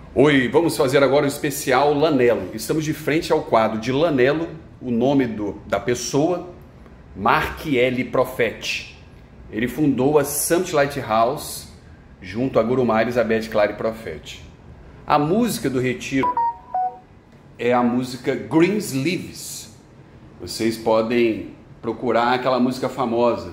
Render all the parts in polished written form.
Oi, vamos fazer agora o especial Lanello. Estamos de frente ao quadro de Lanello, o nome da pessoa, Mark L. Profetti. Ele fundou a Summit Lighthouse junto a Gurumá Elizabeth Clary Profetti. A música do retiro é a música Greensleeves. Vocês podem procurar aquela música famosa.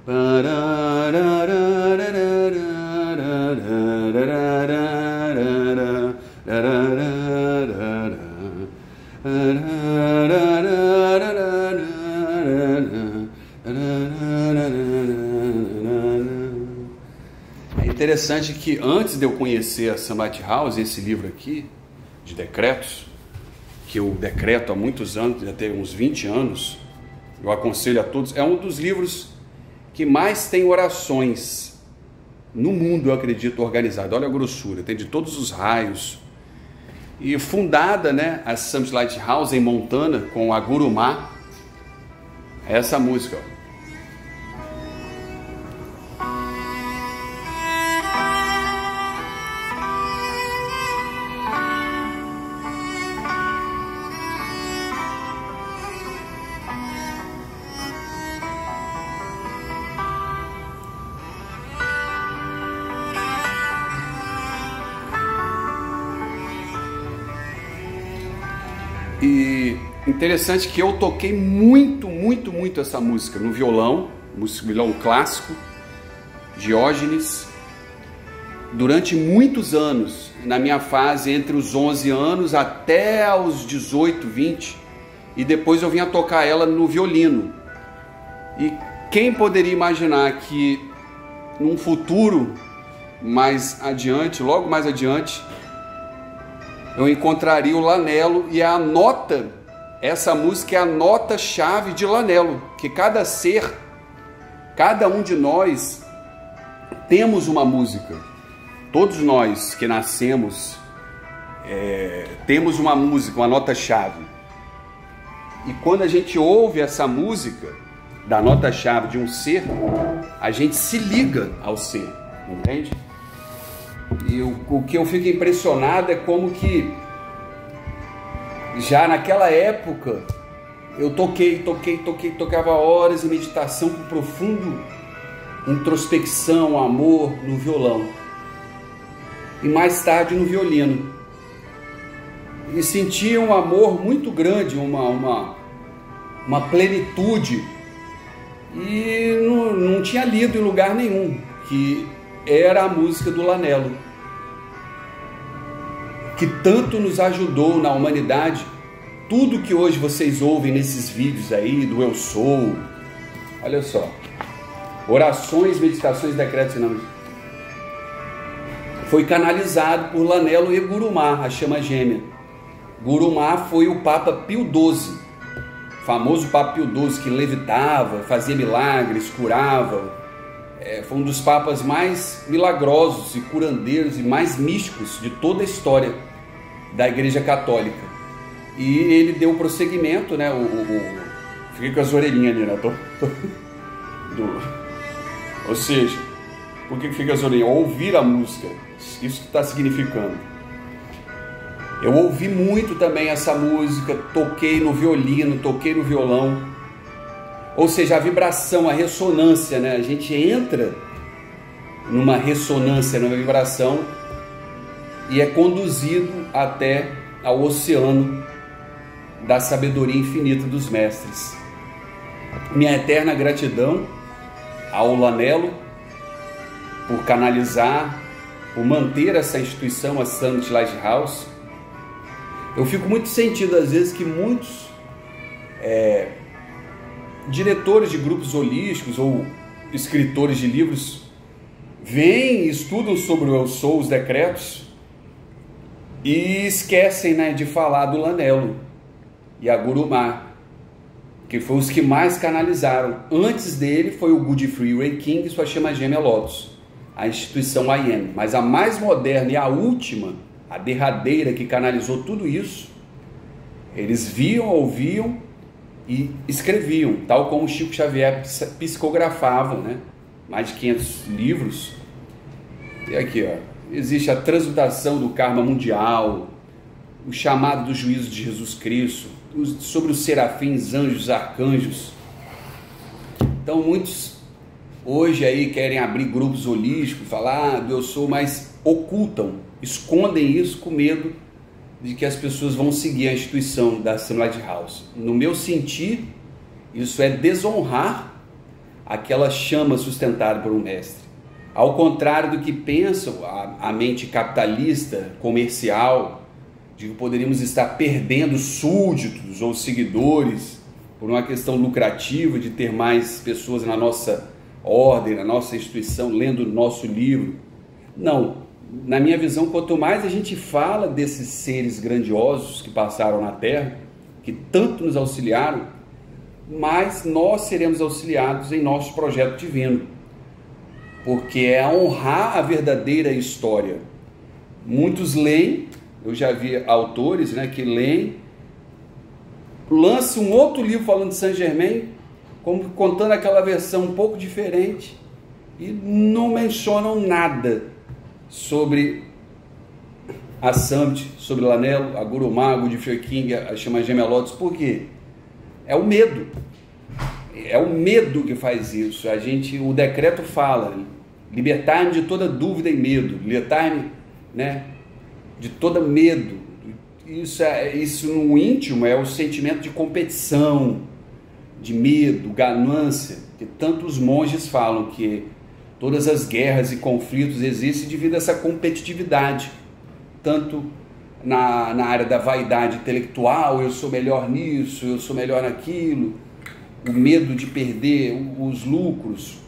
É interessante que antes de eu conhecer a Summit House, esse livro aqui, de decretos, que eu decreto há muitos anos, já tem uns 20 anos, eu aconselho a todos, é um dos livros que mais tem orações no mundo, eu acredito, organizado. Olha a grossura, tem de todos os raios. E fundada, né, a Summit Lighthouse em Montana, com a Gurumá, essa música, ó. E interessante que eu toquei muito essa música no violão, violão clássico, Diógenes, durante muitos anos, na minha fase entre os 11 anos até os 18, 20, e depois eu vinha tocar ela no violino. E quem poderia imaginar que num futuro mais adiante, logo mais adiante, eu encontraria o Lanello, e a nota, essa música é a nota-chave de Lanello, que cada ser, cada um de nós, temos uma música. Todos nós que nascemos, temos uma música, uma nota-chave. E quando a gente ouve essa música, da nota-chave de um ser, a gente se liga ao ser, entende? E o que eu fico impressionado é como que já naquela época eu tocava horas em meditação com profundo introspecção, amor no violão e mais tarde no violino, e sentia um amor muito grande, uma plenitude, e não tinha lido em lugar nenhum que era a música do Lanello, que tanto nos ajudou na humanidade. Tudo que hoje vocês ouvem nesses vídeos aí, do Eu Sou, olha só, orações, meditações, decretos e nomes, foi canalizado por Lanello e Gurumá, a chama gêmea. Gurumá foi o Papa Pio XII, famoso Papa Pio XII, que levitava, fazia milagres, curava. Foi um dos papas mais milagrosos e curandeiros e mais místicos de toda a história da Igreja Católica. E ele deu prosseguimento, né? Fiquei com as orelhinhas ali, né? Ou seja, por que fica as orelhinhas? Ouvir a música, isso que está significando. Eu ouvi muito também essa música, toquei no violino, toquei no violão. Ou seja, a vibração, a ressonância, né? A gente entra numa ressonância, numa vibração, e é conduzido até ao oceano da sabedoria infinita dos mestres. Minha eterna gratidão ao Lanello por canalizar, por manter essa instituição, a Summit Lighthouse. Eu fico muito sentido às vezes que muitos diretores de grupos holísticos ou escritores de livros vêm e estudam sobre o Eu Sou, os decretos, e esquecem, né, de falar do Lanello e a Gurumá, que foram os que mais canalizaram. Antes dele foi o Godfrey Ray King e sua chama gêmea Lotus, a instituição I Am. Mas a mais moderna e a última, a derradeira que canalizou tudo isso, eles viam, ouviam e escreviam, tal como Chico Xavier psicografava, né? Mais de 500 livros. E aqui, ó, existe a transmutação do karma mundial, o chamado do juízo de Jesus Cristo, sobre os serafins, anjos, arcanjos. Então muitos hoje aí querem abrir grupos holísticos, falar eu sou, mas ocultam, escondem isso com medo de que as pessoas vão seguir a instituição da Assembly Lighthouse. No meu sentir, isso é desonrar aquela chama sustentada por um mestre. Ao contrário do que pensam a mente capitalista, comercial, de que poderíamos estar perdendo súditos ou seguidores por uma questão lucrativa de ter mais pessoas na nossa ordem, na nossa instituição, lendo o nosso livro. Não, na minha visão, quanto mais a gente fala desses seres grandiosos que passaram na Terra, que tanto nos auxiliaram, mais nós seremos auxiliados em nosso projeto divino, porque é honrar a verdadeira história. Muitos leem, eu já vi autores, né, que leem, lançam um outro livro falando de Saint Germain, como contando aquela versão um pouco diferente, e não mencionam nada sobre a Summit, sobre Lanello, a Guru Mago, de Free King, a Chama Gêmea Lotus. Por quê? É o medo. É o medo que faz isso. O decreto fala, libertar-me de toda dúvida e medo, libertar-me, né, de todo medo. Isso no íntimo é o sentimento de competição, de medo, ganância, que tantos monges falam que todas as guerras e conflitos existem devido a essa competitividade, tanto na área da vaidade intelectual, eu sou melhor nisso, eu sou melhor naquilo, o medo de perder os lucros.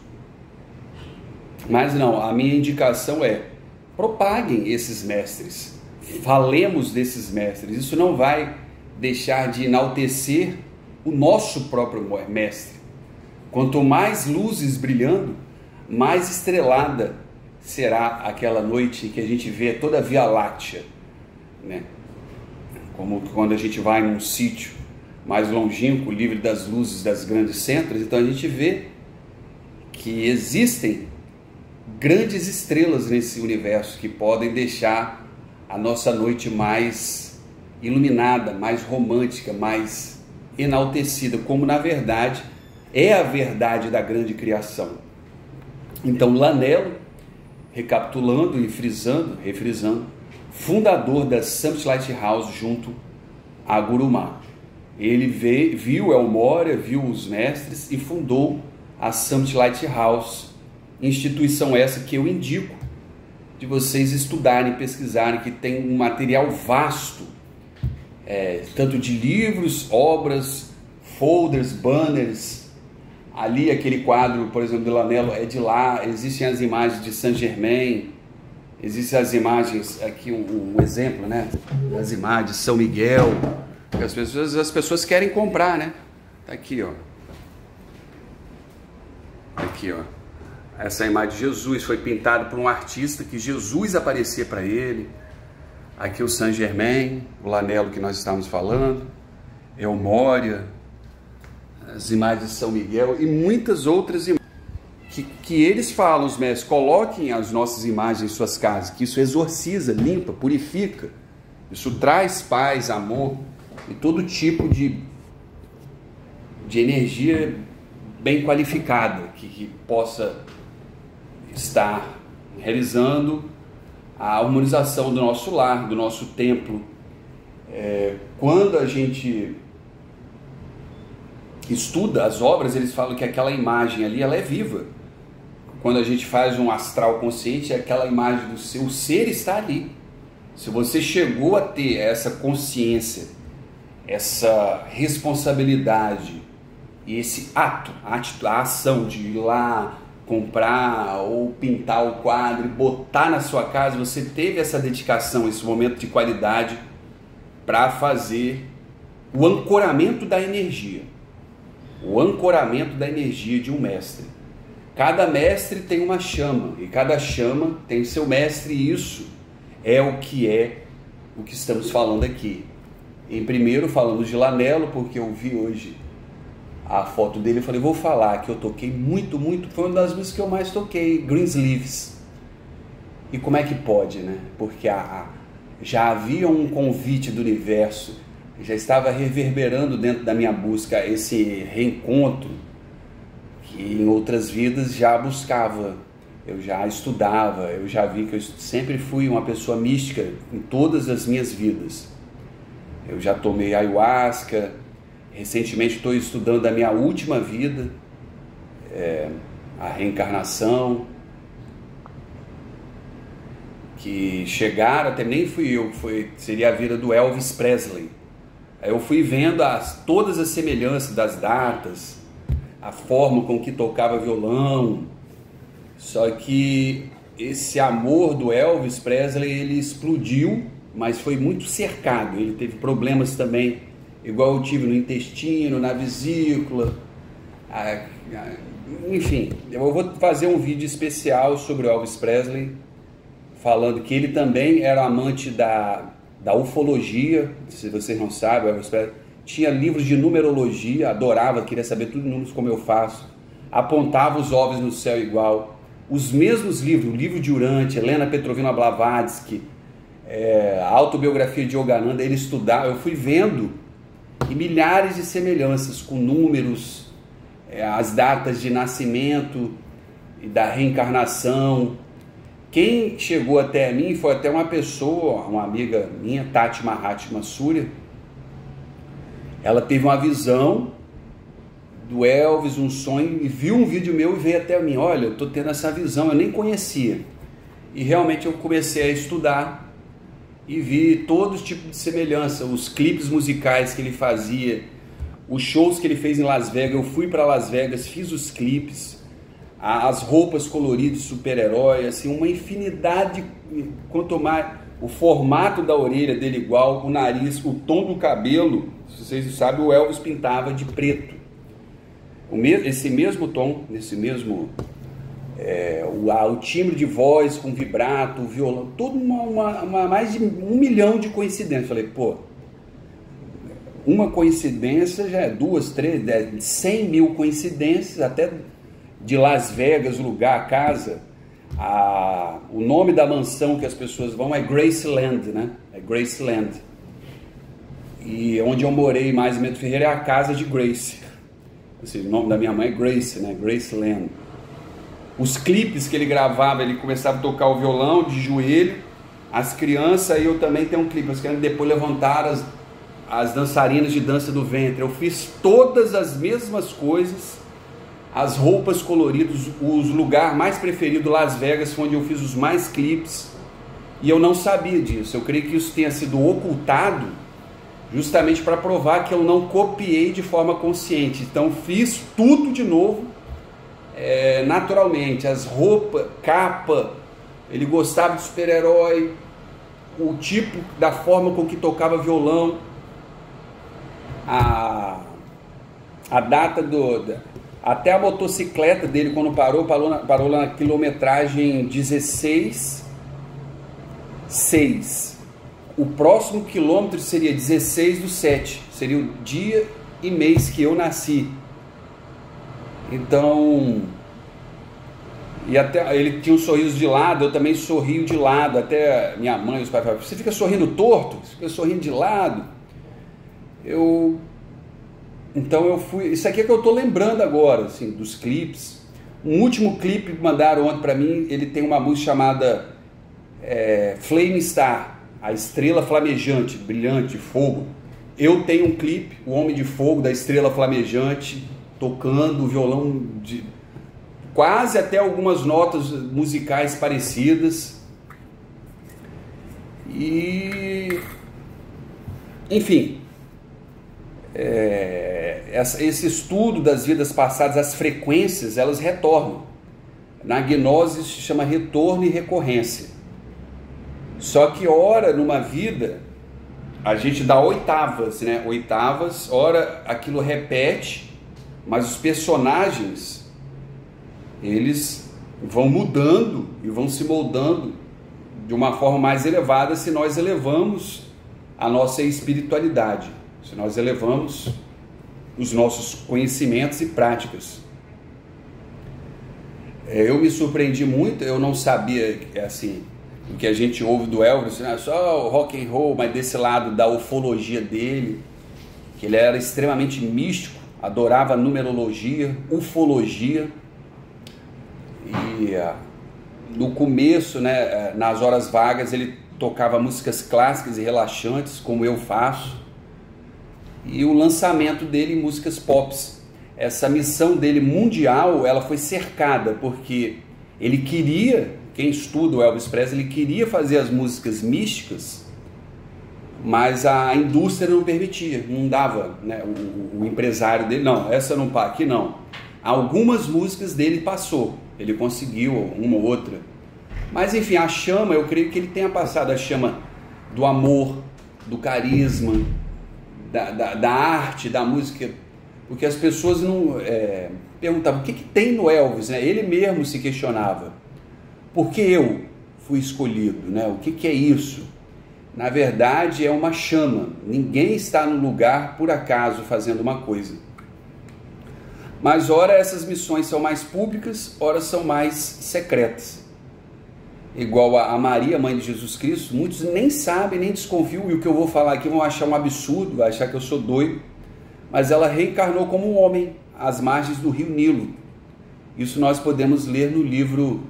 Mas não, a minha indicação é: propaguem esses mestres, falemos desses mestres. Isso não vai deixar de enaltecer o nosso próprio mestre. Quanto mais luzes brilhando, mais estrelada será aquela noite em que a gente vê toda a Via Láctea, né? Como quando a gente vai num sítio mais longínquo, livre das luzes das grandes centros, então a gente vê que existem grandes estrelas nesse universo que podem deixar a nossa noite mais iluminada, mais romântica, mais enaltecida, como na verdade é a verdade da grande criação. Então Lanello, recapitulando e refrisando, fundador da Summit Lighthouse junto a Guru Ma. Ele viu El Moria, viu os mestres e fundou a Summit Lighthouse, instituição essa que eu indico de vocês estudarem, pesquisarem, que tem um material vasto, tanto de livros, obras, folders, banners. Ali aquele quadro, por exemplo, do Lanello é de lá. Existem as imagens de Saint Germain, existem as imagens, aqui um exemplo, né, das imagens de São Miguel, que as pessoas querem comprar, né? Tá aqui, ó. Aqui, ó. Essa imagem de Jesus foi pintada por um artista que Jesus aparecia para ele. Aqui o Saint Germain, o Lanello que nós estávamos falando, El Moria, as imagens de São Miguel e muitas outras imagens que eles falam, os mestres, coloquem as nossas imagens em suas casas, que isso exorciza, limpa, purifica, isso traz paz, amor e todo tipo de energia bem qualificada que possa estar realizando a harmonização do nosso lar, do nosso templo. Quando a gente estuda as obras, eles falam que aquela imagem ali, ela é viva. Quando a gente faz um astral consciente, aquela imagem do seu ser está ali. Se você chegou a ter essa consciência, essa responsabilidade e esse ato, a ação de ir lá comprar ou pintar o quadro e botar na sua casa, você teve essa dedicação, esse momento de qualidade para fazer o ancoramento da energia. O ancoramento da energia de um mestre. Cada mestre tem uma chama e cada chama tem seu mestre, e isso é o que estamos falando aqui. Em primeiro falamos de Lanello, porque eu vi hoje a foto dele, eu falei, vou falar que eu toquei muito, foi uma das músicas que eu mais toquei, Greensleeves. E como é que pode, né? Porque já havia um convite do universo, já estava reverberando dentro da minha busca esse reencontro que em outras vidas já buscava, eu já estudava, eu já vi que eu sempre fui uma pessoa mística em todas as minhas vidas. Eu já tomei ayahuasca, recentemente estou estudando a minha última vida, a reencarnação, que chegaram, até nem fui eu, seria a vida do Elvis Presley. Aí eu fui vendo todas as semelhanças das datas, a forma com que tocava violão, só que esse amor do Elvis Presley, ele explodiu, mas foi muito cercado, ele teve problemas também, igual eu tive no intestino, na vesícula, enfim, eu vou fazer um vídeo especial sobre o Elvis Presley, falando que ele também era amante da ufologia. Se vocês não sabem, o Elvis Presley tinha livros de numerologia, adorava, queria saber tudo de números como eu faço, apontava os OVNIs no céu igual, os mesmos livros, o livro de Urante, Helena Petrovna Blavatsky, a autobiografia de Yogananda, ele estudava, eu fui vendo, e milhares de semelhanças com números, as datas de nascimento e da reencarnação. Quem chegou até mim foi até uma pessoa, uma amiga minha, Tati Mahatma Surya. Ela teve uma visão do Elvis, um sonho, e viu um vídeo meu e veio até mim. Olha, eu estou tendo essa visão, eu nem conhecia. E realmente eu comecei a estudar e vi todo tipo de semelhança, os clipes musicais que ele fazia, os shows que ele fez em Las Vegas. Eu fui para Las Vegas, fiz os clipes, as roupas coloridas, super-herói, assim, uma infinidade, quanto mais, o formato da orelha dele igual, o nariz, o tom do cabelo, se vocês sabem, o Elvis pintava de preto, esse mesmo tom, esse mesmo, o timbre de voz com vibrato, o violão, tudo mais de 1 milhão de coincidências. Falei, pô, uma coincidência já é 2, 3, 100 mil coincidências, até de Las Vegas, o lugar, a casa, o nome da mansão que as pessoas vão é Graceland, né? É Graceland. E onde eu morei mais em Bento Ferreira é a casa de Grace. Assim, o nome da minha mãe é Grace, né? Graceland. Os clipes que ele gravava, ele começava a tocar o violão de joelho, as crianças, e eu também tenho um clipe, as crianças depois levantaram as dançarinas de dança do ventre. Eu fiz todas as mesmas coisas, as roupas coloridas, os lugares mais preferidos, Las Vegas, foi onde eu fiz os mais clipes, e eu não sabia disso. Eu creio que isso tenha sido ocultado justamente para provar que eu não copiei de forma consciente. Então fiz tudo de novo, naturalmente, as roupas, capa, ele gostava de super-herói, o tipo, da forma com que tocava violão, a data até a motocicleta dele, quando parou lá na quilometragem 16,6. O próximo quilômetro seria 16/7, seria o dia e mês que eu nasci. Então, e até ele tinha um sorriso de lado, eu também sorrio de lado. Até minha mãe e os pais falavam, você fica sorrindo torto? Você fica sorrindo de lado? Então eu fui, isso aqui é que eu estou lembrando agora, assim, dos clipes. Um último clipe que mandaram ontem para mim, ele tem uma música chamada Flame Star, a estrela flamejante, brilhante, fogo. Eu tenho um clipe, o Homem de Fogo da estrela flamejante, tocando o violão de quase até algumas notas musicais parecidas. E enfim, esse estudo das vidas passadas, as frequências, elas retornam. Na gnose se chama retorno e recorrência. Só que ora numa vida a gente dá oitavas, né? Oitavas, ora aquilo repete, mas os personagens eles vão mudando e vão se moldando de uma forma mais elevada se nós elevamos a nossa espiritualidade, se nós elevamos os nossos conhecimentos e práticas. Eu me surpreendi muito, eu não sabia, assim, o que a gente ouve do Elvis, não é só o rock and roll, mas desse lado da ufologia dele, que ele era extremamente místico, adorava numerologia, ufologia, e no começo, né, nas horas vagas, ele tocava músicas clássicas e relaxantes, como eu faço, e o lançamento dele em músicas pops. Essa missão dele mundial, ela foi cercada, porque ele queria, quem estuda o Elvis Presley, ele queria fazer as músicas místicas, mas a indústria não permitia, não dava, né? O empresário dele, não, essa não, aqui não. Algumas músicas dele passou, ele conseguiu uma ou outra, mas enfim, a chama, eu creio que ele tenha passado a chama do amor, do carisma, da arte, da música, porque as pessoas não perguntavam o que tem no Elvis, né? Ele mesmo se questionava, por que eu fui escolhido, né? O que é isso? Na verdade é uma chama, ninguém está no lugar por acaso fazendo uma coisa. Mas ora essas missões são mais públicas, ora são mais secretas. Igual a Maria, mãe de Jesus Cristo, muitos nem sabem, nem desconfiam, e o que eu vou falar aqui vão achar um absurdo, vão achar que eu sou doido, mas ela reencarnou como um homem às margens do rio Nilo. Isso nós podemos ler no livro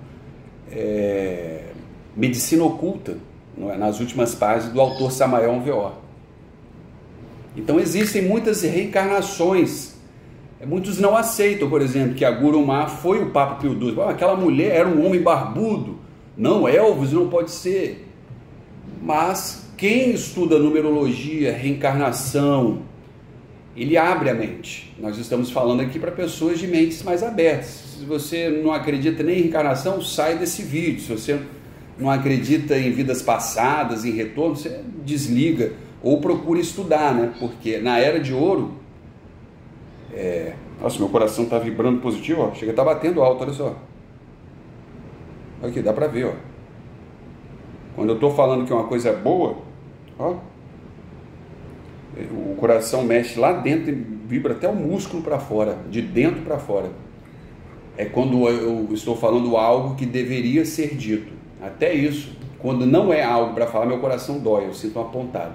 Medicina Oculta, nas últimas páginas do autor Samael Aunveor. Então existem muitas reencarnações. Muitos não aceitam, por exemplo, que a Guru Ma foi o Papa Pio XII. Aquela mulher era um homem barbudo. Não, Elvis não pode ser. Mas quem estuda numerologia, reencarnação, ele abre a mente. Nós estamos falando aqui para pessoas de mentes mais abertas. Se você não acredita nem em reencarnação, sai desse vídeo. Se você não acredita em vidas passadas, em retorno, você desliga ou procura estudar, né? Porque na Era de Ouro, nossa, meu coração está vibrando positivo, ó. Chega a estar batendo alto, olha só. Aqui, dá para ver, ó. Quando eu estou falando que uma coisa é boa, ó, o coração mexe lá dentro e vibra até o músculo para fora, de dentro para fora. É quando eu estou falando algo que deveria ser dito. Até isso, quando não é algo para falar, meu coração dói, eu sinto uma pontada.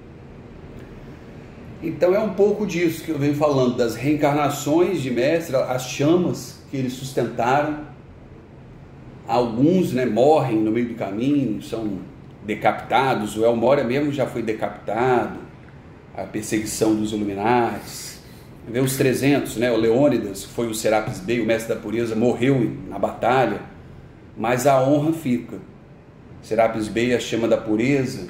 Então é um pouco disso que eu venho falando, das reencarnações de mestre, as chamas que eles sustentaram. Alguns, né, morrem no meio do caminho, são decapitados. O El Moria mesmo já foi decapitado, a perseguição dos Illuminatis. Vê os 300, né, o Leônidas, que foi o Serapis Bey, o mestre da pureza, morreu na batalha, mas a honra fica. Serapis Bey, a chama da pureza.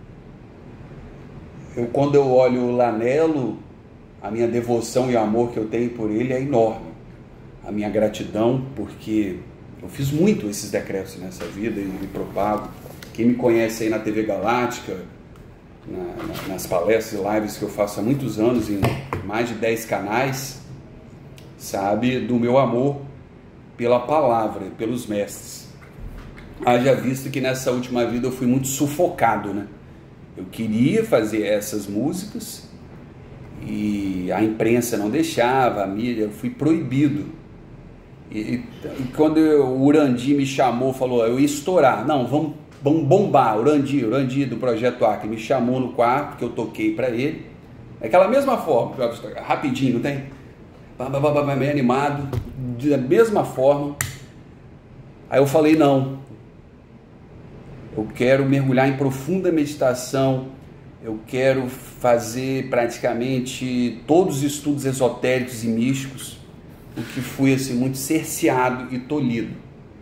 Quando eu olho o Lanello, a minha devoção e o amor que eu tenho por ele é enorme. A minha gratidão, porque eu fiz muito esses decretos nessa vida e me propago. Quem me conhece aí na TV Galáctica, nas palestras e lives que eu faço há muitos anos, em mais de 10 canais, sabe do meu amor pela palavra, pelos mestres. Haja visto que nessa última vida eu fui muito sufocado, né? Eu queria fazer essas músicas e a imprensa não deixava, a mídia, eu fui proibido. E quando o Urandi me chamou, falou, eu ia estourar. Não, vamos bombar, Urandi do Projeto Acre me chamou no quarto, que eu toquei para ele. Daquela mesma forma, rapidinho, não tem? Meio animado, da mesma forma. Aí eu falei, não. Eu quero mergulhar em profunda meditação, eu quero fazer praticamente todos os estudos esotéricos e místicos, o que fui assim, muito cerceado e tolhido.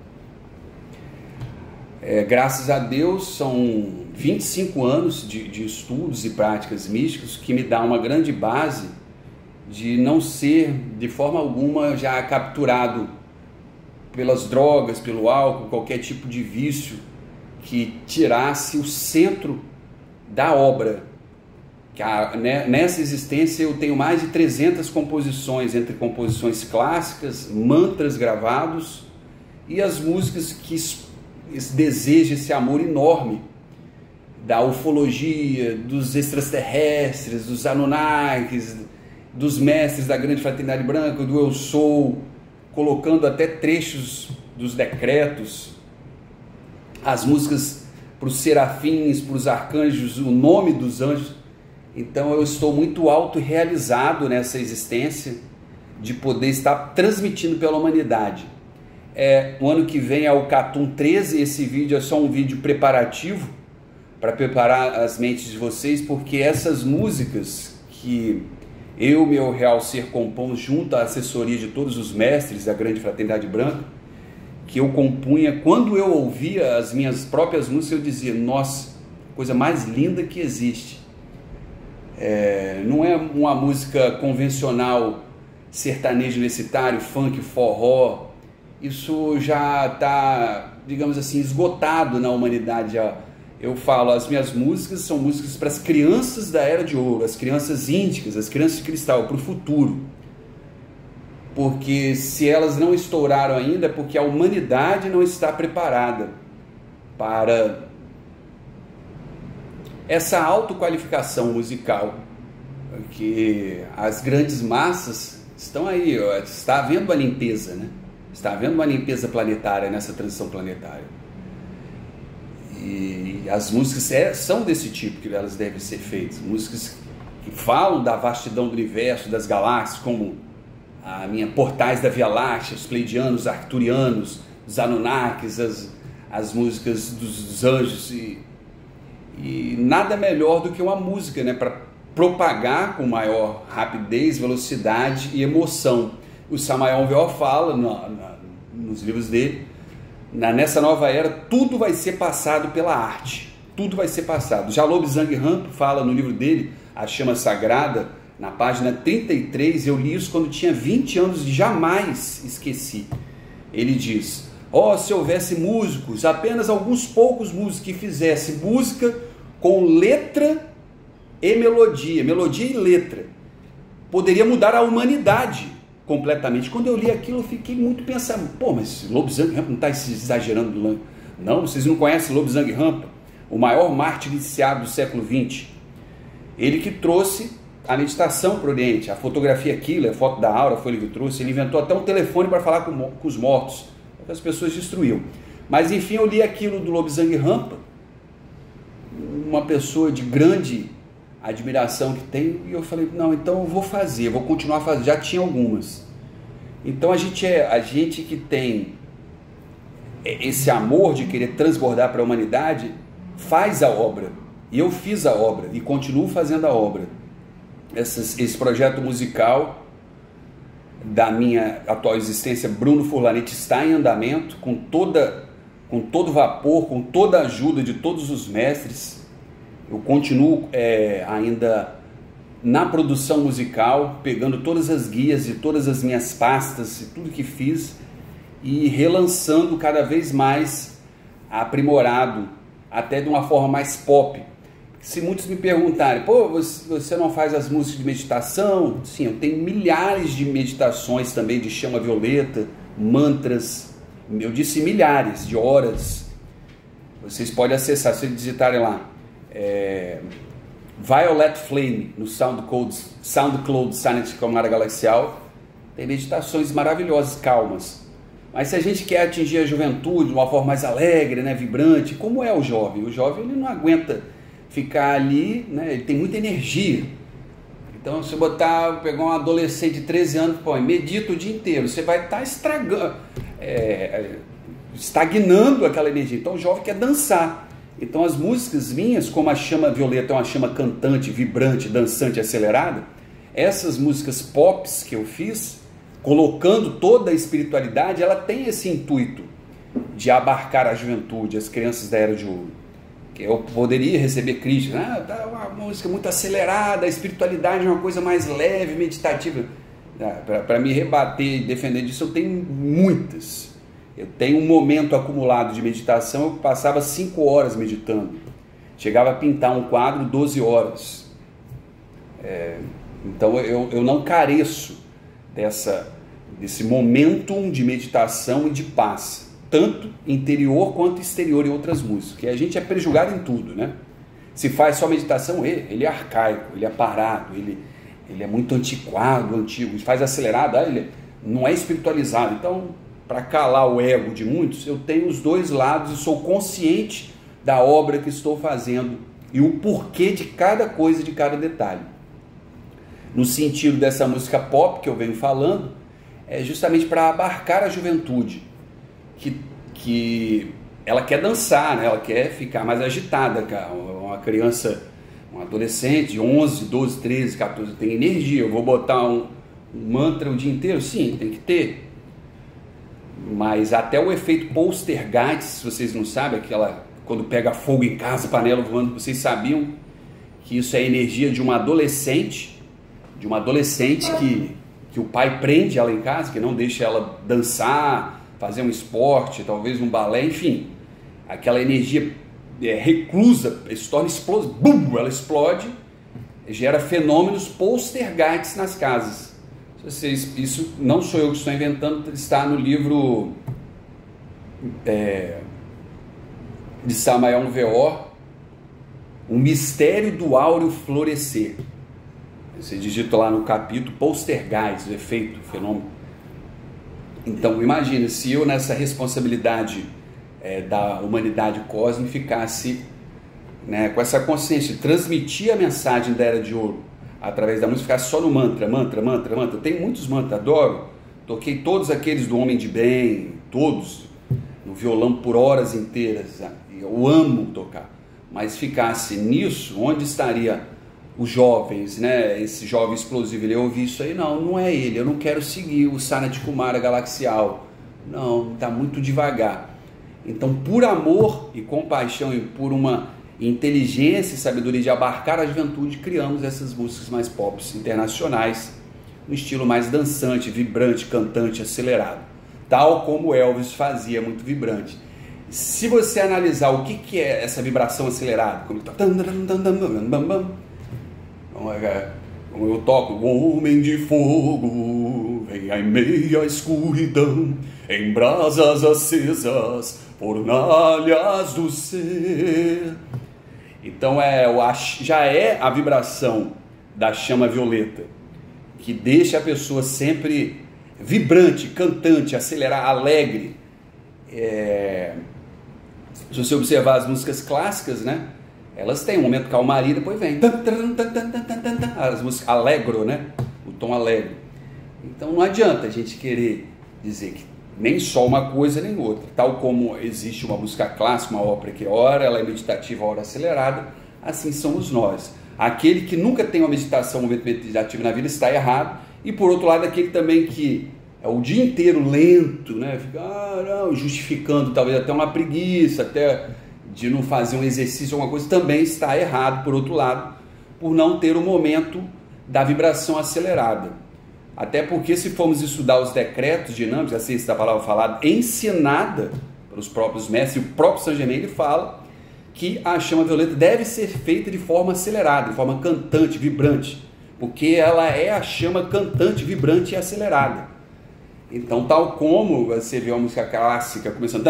Graças a Deus, são 25 anos de estudos e práticas místicas que me dá uma grande base de não ser, de forma alguma, já capturado pelas drogas, pelo álcool, qualquer tipo de vício que tirasse o centro da obra. Nessa existência eu tenho mais de 300 composições, entre composições clássicas, mantras gravados e as músicas que desejam esse amor enorme da ufologia, dos extraterrestres, dos Anunnakis, dos mestres da grande fraternidade branca, do Eu Sou, colocando até trechos dos decretos. as músicas para os serafins, para os arcanjos, o nome dos anjos. Então eu estou muito autorrealizado nessa existência de poder estar transmitindo pela humanidade. O ano que vem é o Catum 13, esse vídeo é só um vídeo preparativo para preparar as mentes de vocês, porque essas músicas que eu, meu real ser, compomos junto à assessoria de todos os mestres da Grande Fraternidade Branca, que eu compunha, quando eu ouvia as minhas próprias músicas, eu dizia, nossa, coisa mais linda que existe. Não é uma música convencional, sertanejo universitário, funk, forró, isso já está, digamos assim, esgotado na humanidade. Eu falo, as minhas músicas são músicas para as crianças da Era de Ouro, as crianças índicas, as crianças de cristal, para o futuro. Porque se elas não estouraram ainda, é porque a humanidade não está preparada para essa autoqualificação musical, que as grandes massas estão aí, está havendo uma limpeza, né? Está havendo uma limpeza planetária nessa transição planetária. E as músicas são desse tipo que elas devem ser feitas, músicas que falam da vastidão do universo, das galáxias, como a minha Portais da Via Láctea, os Pleiadianos, Arcturianos, os Anunnakis, as músicas dos anjos, e nada melhor do que uma música, né, para propagar com maior rapidez, velocidade e emoção. O Samael Weor fala nos livros dele, nessa nova era, tudo vai ser passado pela arte, tudo vai ser passado. Já Lobsang Rampo fala no livro dele, A Chama Sagrada, na página 33, eu li isso quando tinha 20 anos e jamais esqueci. Ele diz, se houvesse músicos, apenas alguns poucos músicos que fizessem música com letra e melodia e letra, poderia mudar a humanidade completamente. Quando eu li aquilo, eu fiquei muito pensando, mas Lobsang Rampo não está exagerando? Não, vocês não conhecem Lobsang Rampo, o maior mártir iniciado do século XX. Ele que trouxe a meditação para o Oriente, a fotografia killer, a foto da aura foi ele que trouxe, ele inventou até um telefone para falar com os mortos, que as pessoas destruíam. Mas enfim, eu li aquilo do Lobsang Rampo, uma pessoa de grande admiração que tenho, e eu falei, não, então eu vou fazer, vou continuar fazendo, já tinha algumas. Então a gente que tem esse amor de querer transbordar para a humanidade, faz a obra, e eu fiz a obra, e continuo fazendo a obra. Esse projeto musical da minha atual existência, Bruno Furlanete, está em andamento, com todo vapor, com toda a ajuda de todos os mestres. Eu continuo ainda na produção musical, pegando todas as guias e todas as minhas pastas e tudo que fiz e relançando cada vez mais aprimorado, até de uma forma mais pop. Se muitos me perguntarem, você não faz as músicas de meditação? Sim, eu tenho milhares de meditações também de chama violeta, mantras, eu disse milhares de horas. Vocês podem acessar, se digitarem lá, Violet Flame, no SoundCloud Silent Camarada Galaxial, tem meditações maravilhosas, calmas. Mas se a gente quer atingir a juventude de uma forma mais alegre, né, vibrante, como é o jovem? O jovem ele não aguenta ficar ali, né? Ele tem muita energia. Então, se eu pegar um adolescente de 13 anos, medita o dia inteiro, você vai estar estagnando aquela energia. Então, o jovem quer dançar. Então, as músicas minhas, como a Chama Violeta é uma chama cantante, vibrante, dançante, acelerada, essas músicas pops que eu fiz, colocando toda a espiritualidade, ela tem esse intuito de abarcar a juventude, as crianças da Era de Ouro. Eu poderia receber críticas, tá uma música muito acelerada, a espiritualidade é uma coisa mais leve, meditativa. Para me rebater e defender disso, eu tenho muitas. Eu tenho um momento acumulado de meditação, eu passava 5 horas meditando. Chegava a pintar um quadro 12 horas. Então eu não careço desse momentum de meditação e de paz, tanto interior quanto exterior em outras músicas, que a gente é prejulgado em tudo, né? Se faz só meditação, ele é arcaico, ele é parado, ele é muito antiquado, antigo, se faz acelerado, ele não é espiritualizado. Então, para calar o ego de muitos, eu tenho os dois lados e sou consciente da obra que estou fazendo e o porquê de cada coisa, de cada detalhe. No sentido dessa música pop que eu venho falando, é justamente para abarcar a juventude, que ela quer dançar, né? Ela quer ficar mais agitada, cara. Uma criança, um adolescente de 11, 12, 13, 14, tem energia. Eu vou botar um mantra o dia inteiro? Sim, tem que ter. Mas até o efeito poltergeist, se vocês não sabem, quando pega fogo em casa, panela voando, vocês sabiam que isso é a energia de uma adolescente que o pai prende ela em casa, que não deixa ela dançar, fazer um esporte, talvez um balé, enfim, aquela energia reclusa, se torna explosiva, bum, ela explode, gera fenômenos poltergeists nas casas. Isso não sou eu que estou inventando, está no livro de Samael Weor, O Mistério do Áureo Florescer. Você digita lá no capítulo poltergeist, o efeito, o fenômeno. Então imagina se eu nessa responsabilidade da humanidade cósmica ficasse, né, com essa consciência de transmitir a mensagem da Era de Ouro através da música, ficasse só no mantra. Eu tenho muitos mantras, adoro, toquei todos aqueles do Homem de Bem, todos, no violão por horas inteiras, eu amo tocar, mas ficasse nisso, onde estaria os jovens, né? Esse jovem explosivo, ele ouviu isso aí, não é ele, eu não quero seguir o Sanat Kumara Galaxial, não, está muito devagar. Então, por amor e compaixão e por uma inteligência e sabedoria de abarcar a juventude, criamos essas músicas mais pop internacionais, um estilo mais dançante, vibrante, cantante, acelerado, tal como Elvis fazia, muito vibrante. Se você analisar o que é essa vibração acelerada, como eu toco, o homem de fogo vem em meio à escuridão, em brasas acesas, fornalhas do ser. Então já é a vibração da chama violeta, que deixa a pessoa sempre vibrante, cantante, acelerada, alegre. Se você observar as músicas clássicas, né? Elas têm um momento de calmaria, depois vem as músicas alegro, né? O tom alegre. Então não adianta a gente querer dizer que nem só uma coisa nem outra. Tal como existe uma música clássica, uma ópera que ora ela é meditativa, ora acelerada, assim somos nós. Aquele que nunca tem uma meditação, um momento meditativo na vida está errado. E por outro lado, aquele também que é o dia inteiro lento, né? Fica justificando talvez até uma preguiça, até de não fazer um exercício, alguma coisa, também está errado, por outro lado, por não ter o momento da vibração acelerada. Até porque, se formos estudar os decretos dinâmicos, a ciência da palavra falada, ensinada pelos próprios mestres, e o próprio Saint Germain, ele fala que a chama violeta deve ser feita de forma acelerada, de forma cantante, vibrante, porque ela é a chama cantante, vibrante e acelerada. Então, tal como você vê uma música clássica começando,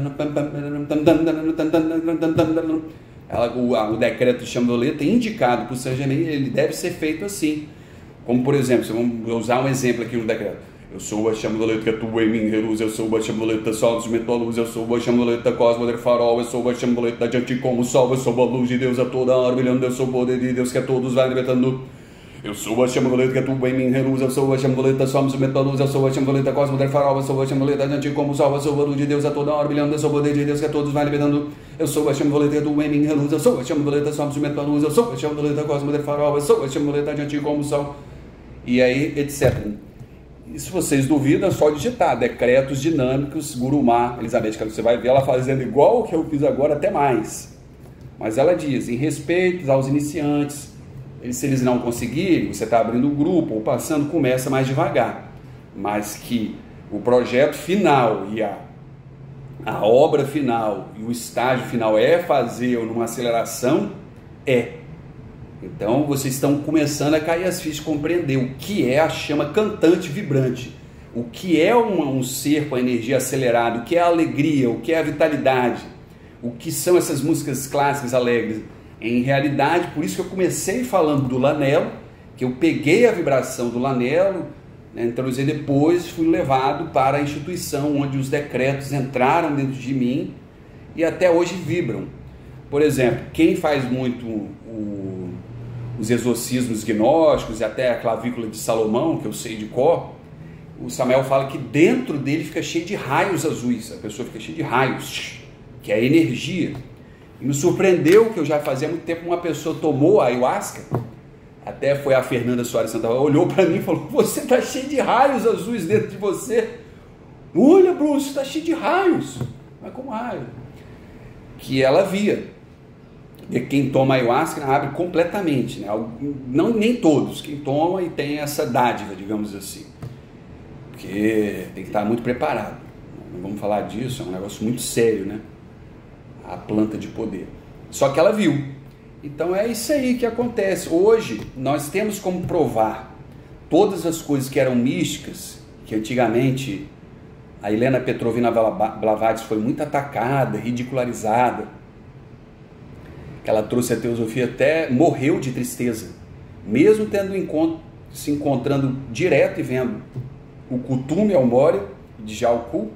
o decreto de chama violeta indicado por Saint Germain, ele deve ser feito assim. Como, por exemplo, vamos usar um exemplo aqui no decreto. Eu sou a chama violeta que atua em mim, reluz, eu sou a chama violeta, sol, desmento a luz, eu sou a chama violeta, cosmo, farol, eu sou a chama violeta, diante como o sol, eu sou a luz de Deus a toda hora, brilhando, eu sou o poder de Deus que a todos vai libertando. Eu sou a chama violeta que atua em mim, reluz, eu sou a chama violeta, sol, desmento a luz, eu sou a chama violeta, cosmo, farol, eu sou a chama violeta, diante como o sol, eu sou a luz de Deus a toda hora, brilhando, eu sou o poder de Deus que a todos vai libertando. Eu sou a chama violeta que atua em mim, reluz, eu sou a chama violeta, sol, desmento a luz, eu sou a chama violeta, cosmo, farol, eu sou a chama violeta, diante como o sol. E aí, etc. E se vocês duvidam, é só digitar decretos dinâmicos, Gurumá, Elizabeth, que você vai ver ela fazendo igual o que eu fiz agora, até mais. Mas ela diz, em respeito aos iniciantes, se eles não conseguirem, você está abrindo o grupo ou passando, começa mais devagar. Mas que o projeto final e a obra final e o estágio final é fazer numa aceleração, Então vocês estão começando a cair as fichas, compreender o que é a chama cantante vibrante, o que é um ser com a energia acelerada, o que é a alegria, o que é a vitalidade, o que são essas músicas clássicas alegres. Em realidade, por isso que eu comecei falando do Lanello, que eu peguei a vibração do Lanello, né? Introduzir depois, fui levado para a instituição onde os decretos entraram dentro de mim e até hoje vibram. Por exemplo, quem faz muito os exorcismos gnósticos e até a clavícula de Salomão, que eu sei de cor, o Samael fala que dentro dele fica cheio de raios azuis, a pessoa fica cheia de raios, que é a energia. E me surpreendeu que eu já fazia muito tempo, uma pessoa tomou a ayahuasca, até foi a Fernanda Soares Santa, olhou para mim e falou: você está cheio de raios azuis dentro de você. Olha, Bruno, você está cheio de raios. Mas como raio? Que ela via. E quem toma ayahuasca abre completamente, né? Não, nem todos, quem toma e tem essa dádiva, digamos assim. Porque tem que estar muito preparado. Não vamos falar disso, é um negócio muito sério, né? A planta de poder. Só que ela viu. Então é isso aí que acontece. Hoje nós temos como provar todas as coisas que eram místicas, que antigamente a Helena Petrovna Blavatsky foi muito atacada, ridicularizada, que ela trouxe a teosofia, até morreu de tristeza, mesmo tendo se encontrando direto e vendo o Kuthumi Elmória de Jalku,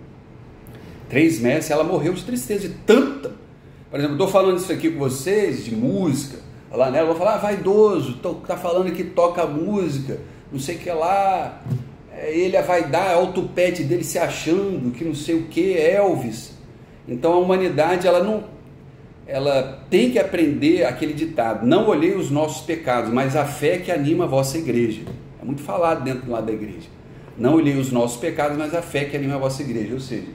3 meses, ela morreu de tristeza, de tanta. Por exemplo, eu estou falando isso aqui com vocês, de música, lá nela, eu vou falar: vaidoso, tá falando que toca música, não sei o que lá, ele é vaidade, é o tupete dele se achando, que não sei o que, Elvis. Então a humanidade, ela tem que aprender aquele ditado: não olhei os nossos pecados, mas a fé que anima a vossa igreja. É muito falado dentro lá da igreja. Não olhei os nossos pecados, mas a fé que anima a vossa igreja. Ou seja,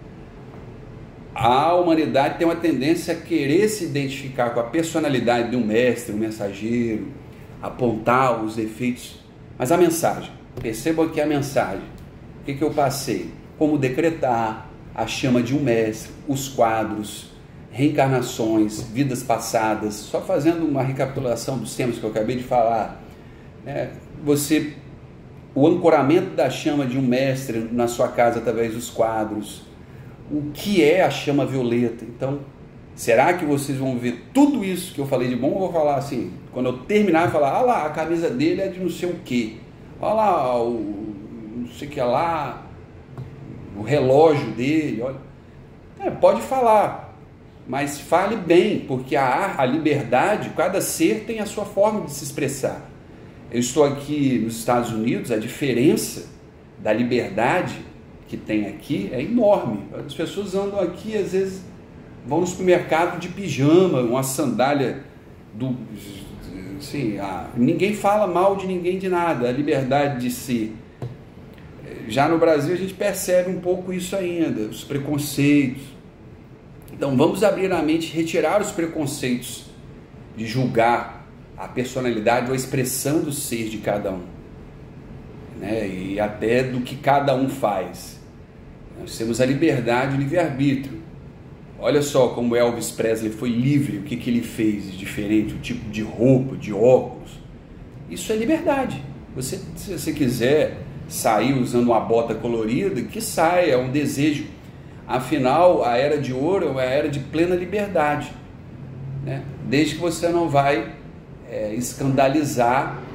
a humanidade tem uma tendência a querer se identificar com a personalidade de um mestre, um mensageiro, apontar os defeitos. Mas a mensagem, percebam aqui a mensagem. O que eu passei? Como decretar, a chama de um mestre, os quadros, reencarnações, vidas passadas, só fazendo uma recapitulação dos temas que eu acabei de falar, né? O ancoramento da chama de um mestre na sua casa através dos quadros, o que é a chama violeta. Então, será que vocês vão ver tudo isso que eu falei de bom? Eu vou falar assim, quando eu terminar, falar: olha lá, a camisa dele é de não sei o que, olha lá, não sei o que lá, o relógio dele, olha. Pode falar, mas fale bem, porque a liberdade, cada ser tem a sua forma de se expressar. Eu estou aqui nos Estados Unidos, a diferença da liberdade que tem aqui é enorme. As pessoas andam aqui, às vezes vão no supermercado de pijama, uma sandália assim, ninguém fala mal de ninguém, de nada, a liberdade de ser. Já no Brasil a gente percebe um pouco isso ainda, os preconceitos. Então vamos abrir a mente, retirar os preconceitos de julgar a personalidade ou a expressão do ser de cada um, né? E até do que cada um faz. Nós temos a liberdade e o livre-arbítrio. Olha só como Elvis Presley foi livre, o que ele fez de diferente, o tipo de roupa, de óculos. Isso é liberdade. Se você quiser sair usando uma bota colorida, que saia, é um desejo. Afinal, a era de ouro é a era de plena liberdade, né? Desde que você não vai escandalizar,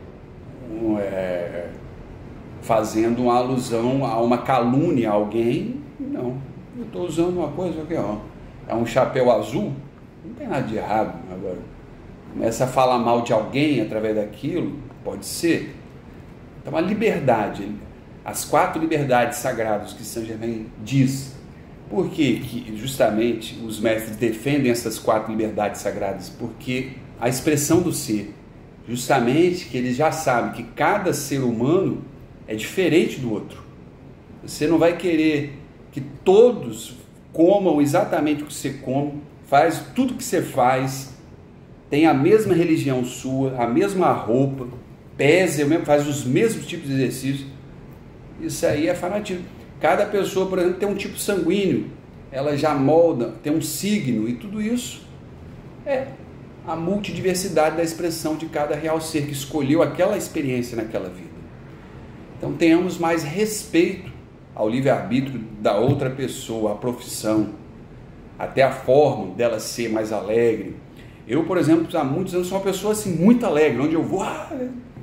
fazendo uma alusão a uma calúnia a alguém. Não, eu estou usando uma coisa aqui, ó, é um chapéu azul, não tem nada de errado. Agora, começa a falar mal de alguém através daquilo, pode ser. Então a liberdade, as 4 liberdades sagradas que Saint Germain diz. Por que justamente os mestres defendem essas 4 liberdades sagradas? Porque a expressão do ser, justamente que eles já sabem que cada ser humano é diferente do outro. Você não vai querer que todos comam exatamente o que você come, faz tudo o que você faz, tem a mesma religião sua, a mesma roupa, pese, faz os mesmos tipos de exercícios. Isso aí é fanatismo. Cada pessoa, por exemplo, tem um tipo sanguíneo, ela já molda, tem um signo, e tudo isso é a multidiversidade da expressão de cada real ser que escolheu aquela experiência naquela vida. Então tenhamos mais respeito ao livre-arbítrio da outra pessoa, a profissão, até a forma dela ser mais alegre. Eu, por exemplo, há muitos anos sou uma pessoa assim, muito alegre, onde eu vou,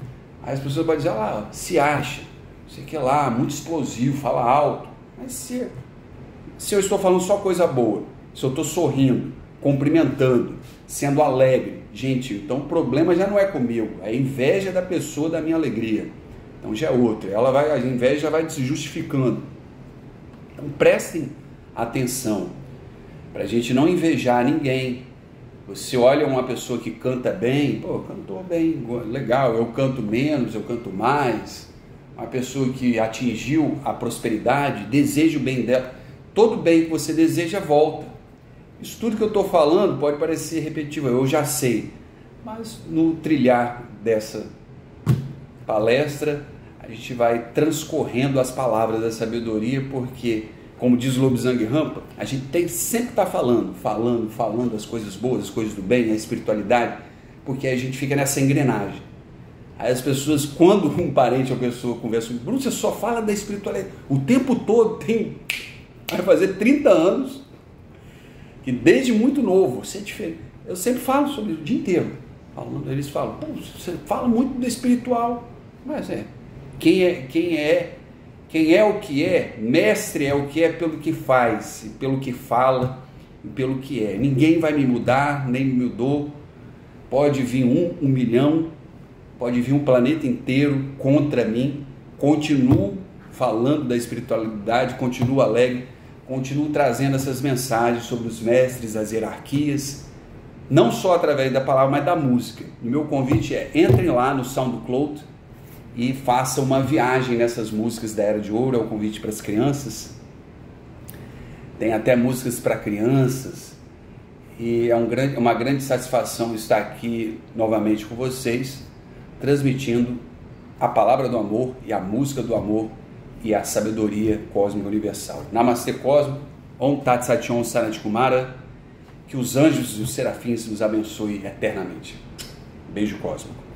Aí as pessoas podem dizer, lá, se acha, sei que lá, muito explosivo, fala alto. Mas se eu estou falando só coisa boa, se eu estou sorrindo, cumprimentando, sendo alegre, gente, então o problema já não é comigo, é a inveja da pessoa da minha alegria. Então já é outra, a inveja vai se justificando. Então prestem atenção, para a gente não invejar ninguém. Você olha uma pessoa que canta bem, pô, cantou bem, legal, eu canto menos, eu canto mais. Uma pessoa que atingiu a prosperidade, deseja o bem dela. Todo bem que você deseja volta. Isso tudo que eu estou falando pode parecer repetitivo, eu já sei. Mas no trilhar dessa palestra, a gente vai transcorrendo as palavras da sabedoria, porque, como diz Lobsang Rampa, a gente tem que sempre estar falando as coisas boas, as coisas do bem, a espiritualidade, porque a gente fica nessa engrenagem. Aí as pessoas, quando um parente ou pessoa conversa comigo, Bruno, você só fala da espiritualidade, o tempo todo vai fazer 30 anos, que desde muito novo, você é diferente. Eu sempre falo sobre isso o dia inteiro, eles falam, você fala muito do espiritual, mas quem é o que é, mestre é o que é pelo que faz, pelo que fala, e pelo que é. Ninguém vai me mudar, nem me mudou. Pode vir 1 milhão, pode vir um planeta inteiro contra mim. Continuo falando da espiritualidade, continuo alegre, continuo trazendo essas mensagens sobre os mestres, as hierarquias, não só através da palavra, mas da música. O meu convite é, entrem lá no SoundCloud e faça uma viagem nessas músicas da Era de Ouro. É o convite para as crianças, tem até músicas para crianças, e é uma grande satisfação estar aqui novamente com vocês, transmitindo a palavra do amor e a música do amor e a sabedoria cósmica universal. Namastê Cosmo, Om Tat Sat Om Sanat Kumara, que os anjos e os serafins nos abençoem eternamente. Beijo cósmico.